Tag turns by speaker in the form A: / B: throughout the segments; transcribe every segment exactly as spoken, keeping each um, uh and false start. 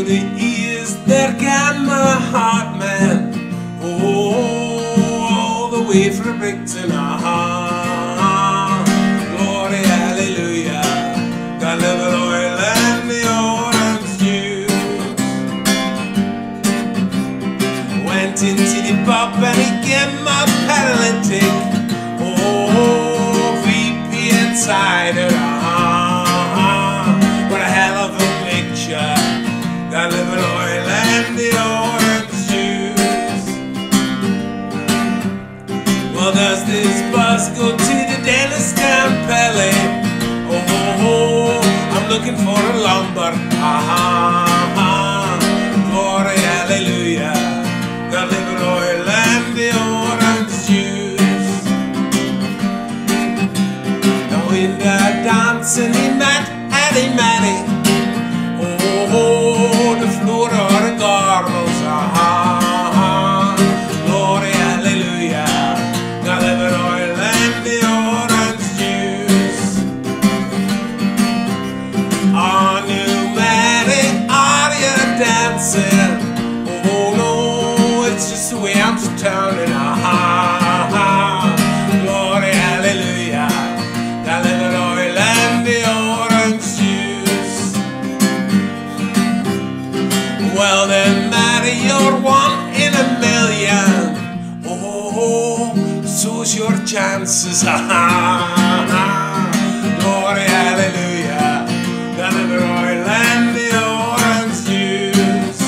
A: to the ears that got my heart, man. Oh, all the way from Brighton, ah, glory, hallelujah. Got living oil and the orange juice. Went into the pub and he gave my paralytic. Oh, V P inside it, ah, what a hell of a picture. Got living oil and the orange juice. Well, does this bus go to the dentist and Pele? Oh, I'm looking for a lumber. Ah, glory, hallelujah. Got living oil and the orange juice. Now in the dancing he met Eddie Matty. Oh, the floor of the gardens. Ah, glory, hallelujah. Got living oil and the orange juice. Oh, new Matty, are you dancing? Oh no, it's just the way I'm turning. Ah, glory, hallelujah. Got living oil and the orange juice. Well then, Matty, you're one in a million. Oh, so's your chances. Glory, hallelujah. Got living oil and the orange juice.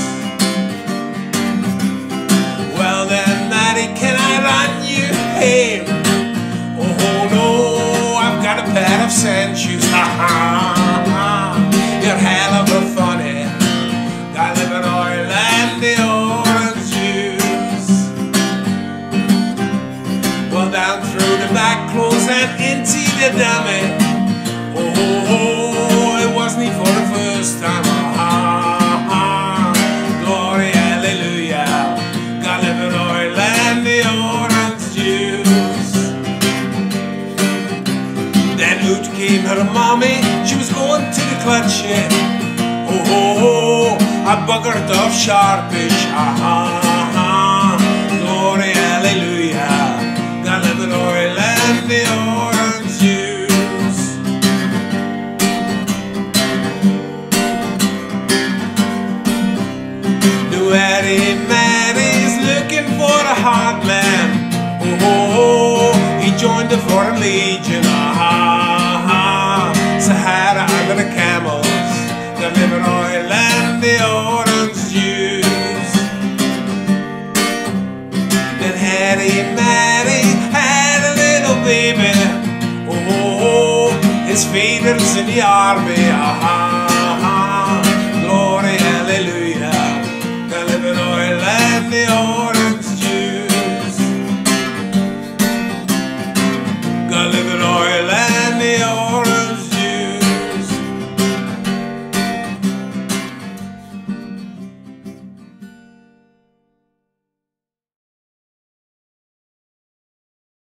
A: Well then, Matty, can I run you home? Oh no, I've got a pair of sand shoes. You're hell of a funny. Got living oil and the orange juice. Well, down through the back clothes and into the dummy. Oh, it wasn't for the first time. Ah, glory, hallelujah. Got living oil and the orange juice. Then out came her mommy. She was going to the clutch shed. Oh, I buggered off sharpish. Ah, glory, hallelujah. Got living oil and the orange juice. New Eddie Matty's looking for a hard man. Oh, he joined the Foreign Legion. Ah, Sahara under the camels. Got living oil and the orange juice. Then Eddie Matty had a little baby. Oh, his father's in the army. Ah.